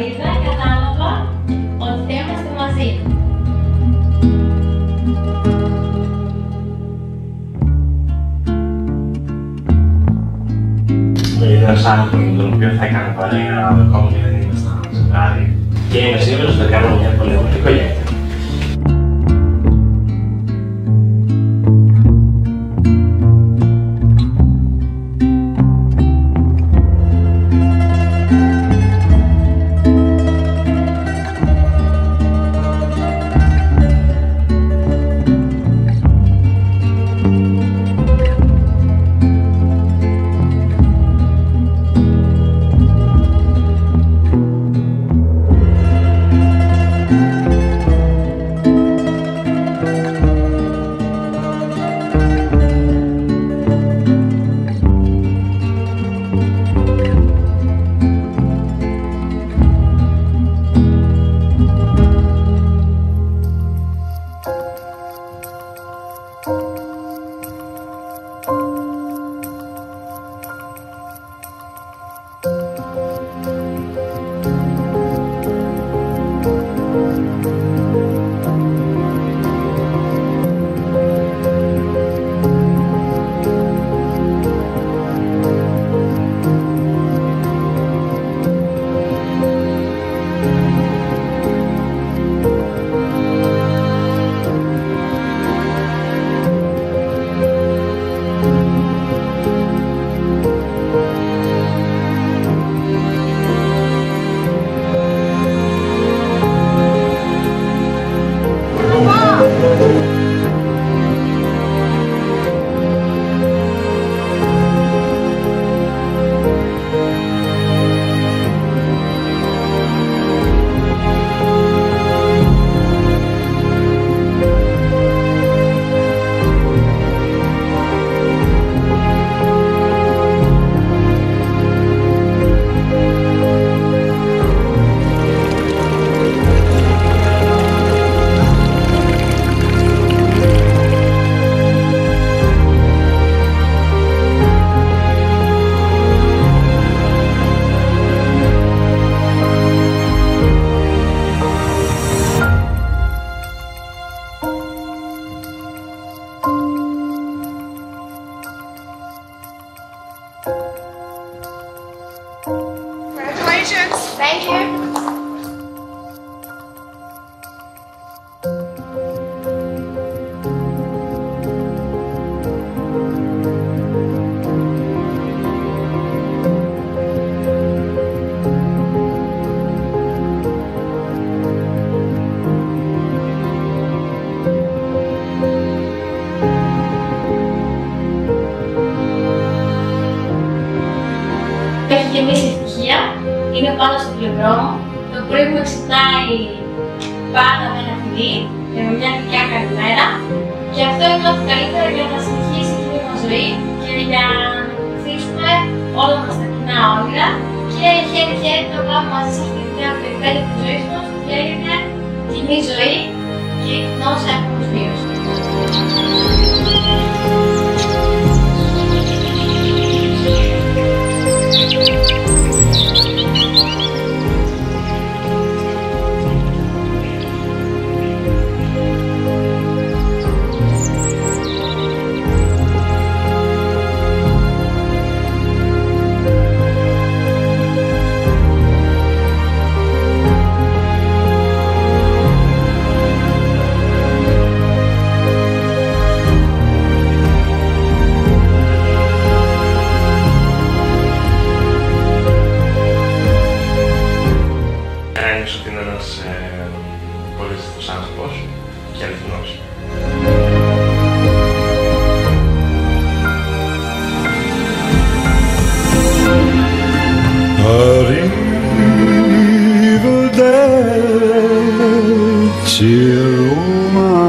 είδα, κατάλαβα ότι θα είμαστε μαζί. Ένας άνθρωπος με τον οποίο θα έκανε παρέα ακόμη και δεν ήμασταν ζευγάρι. Και είμαι σίγουρος ότι θα κάνουμε μια πολύ ωραία οικογένεια. Congratulations! Thank you! Έχει γεμίσει ευτυχία, είναι πάνω στο πλευρό μου, το πρωί μου ξυπνάει πάντα με ένα φιλί και με μια γλυκιά καλημέρα και αυτό είναι ό,τι καλύτερο για να συνεχίσει η κοινή μας ζωή και για να ακολουθήσουμε όλα μας τα κοινά όνειρα και χέρι-χέρι να πάμε μαζί σε αυτή τη νέα περιπέτεια της ζωής μας και είναι κοινή ζωή και όσα έχουμε βιώσει. Ότι είναι ένας πολύ ζητός άνθρωπος και αληθινός. Arrivederci Roma.